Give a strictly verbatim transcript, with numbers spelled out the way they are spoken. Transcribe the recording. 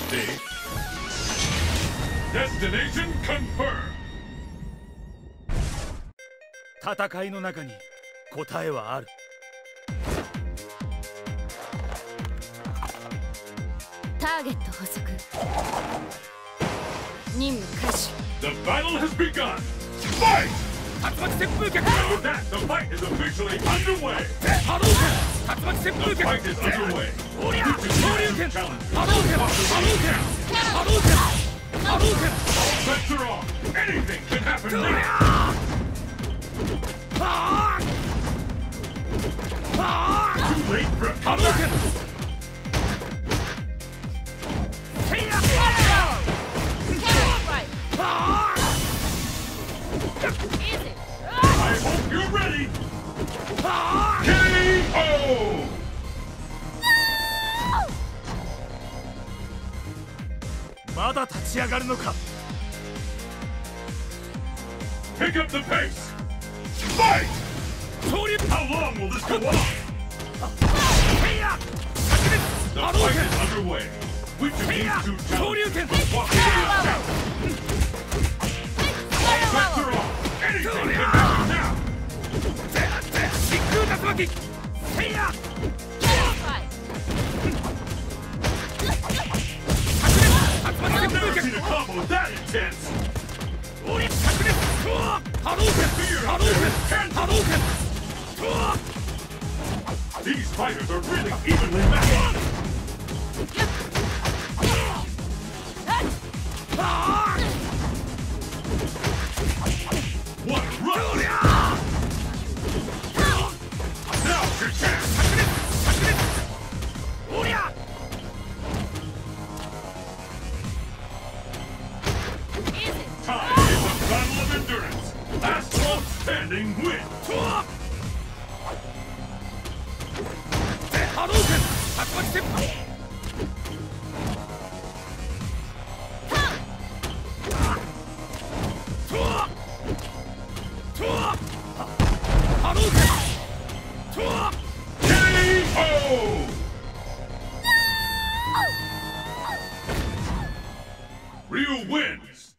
See? Destination confirmed. 戦いの中に答えはある。 ターゲット捕捉。任務開始。 The battle has begun. Fight! 竜巻旋風脚。 With that, the fight is officially underway. 波動拳。竜巻旋 The 風脚。 fight is underway. おりゃ。 You 昇 choose 竜 your 拳。 challenge. 波動拳。波動拳。波動拳。波動拳。 Bets are on. Anything can happen おり now. ゃ。ああ。ああ。 Too late for a 波動 comeback. 拳。せいや。ああ。 I hope you're ready. ああ。 K O. まだ立ち上がるのか。 Pick up the pace. Fight! 昇竜。 How long will this go on? せいや。 The 波動 fight 拳。 is underway. Which of せい these や。 two 昇竜 challenges 拳。 will walk away with champion? Bets are on. Anything can happen now. 真空竜巻。せいや。 I've never seen a combo that intense. おり。灼熱。波動拳。波動拳。波動拳。 These fighters are really evenly matched. ああ。 What a rush! Now's your chance. おりゃ。 Time is a battle of endurance. Last one standing wins. 波動拳。竜巻旋風。波動拳。 K O. Ryu wins.